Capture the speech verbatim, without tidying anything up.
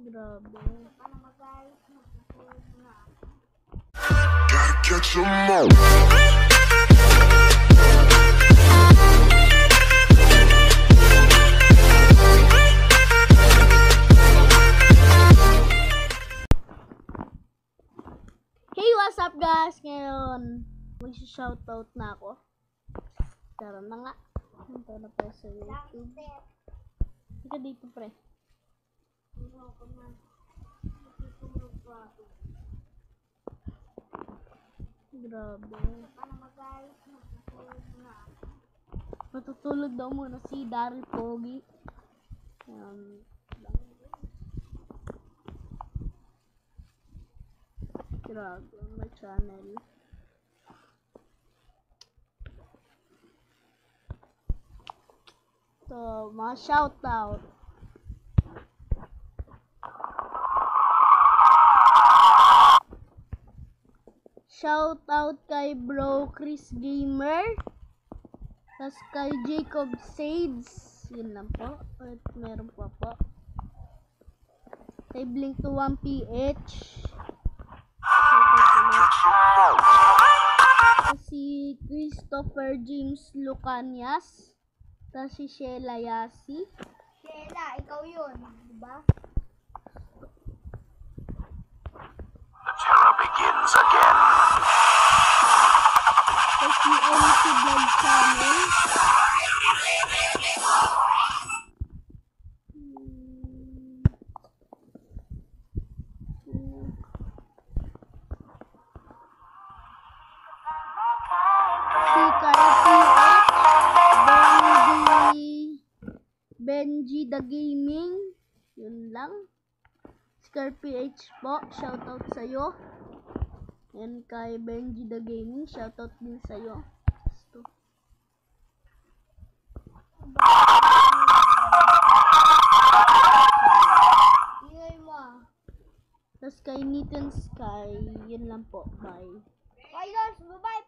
Grabe. Gotta catch 'em all. Hey, what's up guys? Ngayon, mag-shoutout na ako. Tara na nga. Punta na pa sa YouTube. Ika dito, pre. Grabe. Matutulog daw muna si Daryl Pogi. Um, Grabe, may channel. So, mga shoutout. Shoutout kay Bro Chris Gamer. Tas kay Jacob Sades. Yun lang po. At meron pa po. Kay Blink to one P H. Si Christopher James Lucanias. Tas si Sheila Yasi. Sheila, ikaw yun, diba? The terror begins again. Tas si M C Vlog Channel. Si Carl Benji, Benji the Gaming, yun lang. Scar P H po, shoutout sa'yo. Yan kay Benji the Gaming, shoutout din sa'yo. Gusto. Ingay mo ah. Tapos kay Newton Sky, yun lang po, bye. Bye guys, bye-bye.